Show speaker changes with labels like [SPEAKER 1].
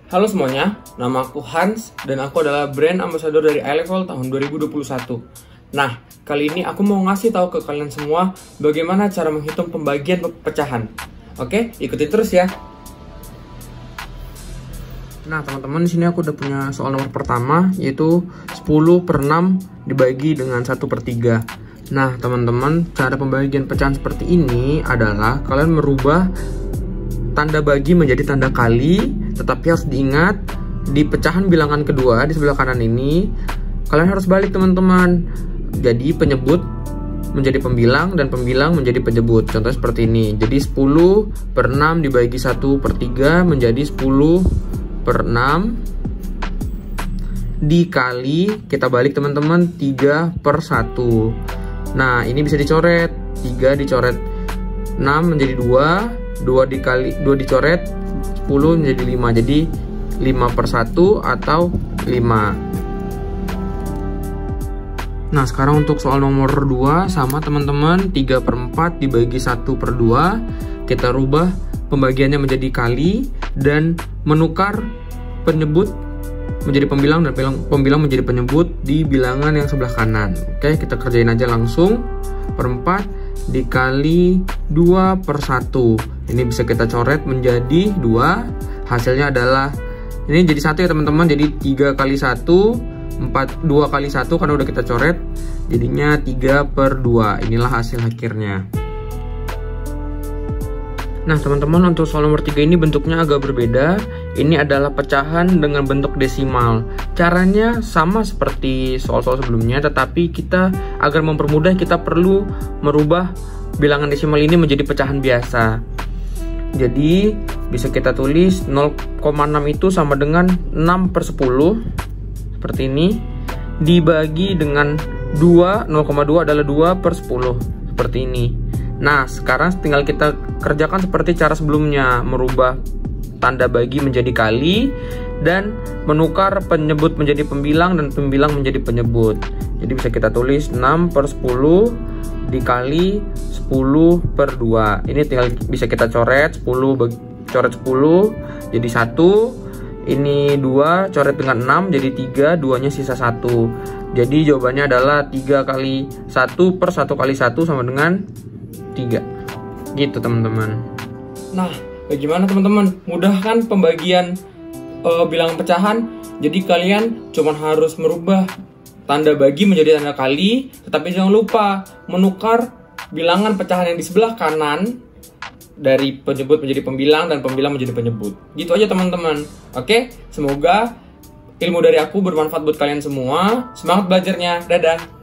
[SPEAKER 1] Halo semuanya, nama aku Hans dan aku adalah brand ambassador dari iLevel tahun 2021. Nah, kali ini aku mau ngasih tahu ke kalian semua bagaimana cara menghitung pembagian pecahan. Oke, ikuti terus ya. Nah, teman-teman, di sini aku udah punya soal nomor pertama, yaitu 10/6 dibagi dengan 1/3. Nah, teman-teman, cara pembagian pecahan seperti ini adalah kalian merubah tanda bagi menjadi tanda kali, tetapi harus diingat di pecahan bilangan kedua di sebelah kanan ini kalian harus balik, teman-teman. Jadi penyebut menjadi pembilang dan pembilang menjadi penyebut. Contoh seperti ini. Jadi 10/6 dibagi 1/3 menjadi 10/6 dikali, kita balik teman-teman, 3/1. Nah, ini bisa dicoret. 3 dicoret 6 menjadi 2 dicoret 10 menjadi 5. Jadi 5/1 atau 5. Nah, sekarang untuk soal nomor 2 sama teman-teman, 3/4 dibagi 1/2. Kita rubah pembagiannya menjadi kali dan menukar penyebut menjadi pembilang dan pembilang menjadi penyebut di bilangan yang sebelah kanan. Oke, kita kerjain aja langsung. 4 dikali 2/1. Ini bisa kita coret menjadi 2. Hasilnya adalah ini jadi 1 ya teman-teman. Jadi 3 kali 1, 2 kali 1 karena udah kita coret. Jadinya 3/2. Inilah hasil akhirnya. Nah, teman-teman, untuk soal nomor 3 ini bentuknya agak berbeda. Ini adalah pecahan dengan bentuk desimal. Caranya sama seperti soal-soal sebelumnya, tetapi kita agar mempermudah kita perlu merubah bilangan desimal ini menjadi pecahan biasa. Jadi bisa kita tulis 0,6 itu sama dengan 6/10 seperti ini, dibagi dengan 2, 0,2 adalah 2/10 seperti ini. Nah, sekarang tinggal kita kerjakan seperti cara sebelumnya, merubah tanda bagi menjadi kali dan menukar penyebut menjadi pembilang dan pembilang menjadi penyebut. Jadi bisa kita tulis 6/10 dikali 10/2. Ini tinggal bisa kita coret 10 jadi 1. Ini 2 coret dengan 6 jadi 3, 2-nya sisa 1. Jadi jawabannya adalah 3 kali 1 per 1 kali 1 sama dengan 3. Gitu, teman-teman. Nah, bagaimana teman-teman? Mudah kan pembagian bilangan pecahan? Jadi kalian cuma harus merubah tanda bagi menjadi tanda kali, tetapi jangan lupa menukar bilangan pecahan yang di sebelah kanan dari penyebut menjadi pembilang dan pembilang menjadi penyebut. Gitu aja, teman-teman. Oke, semoga ilmu dari aku bermanfaat buat kalian semua. Semangat belajarnya. Dadah.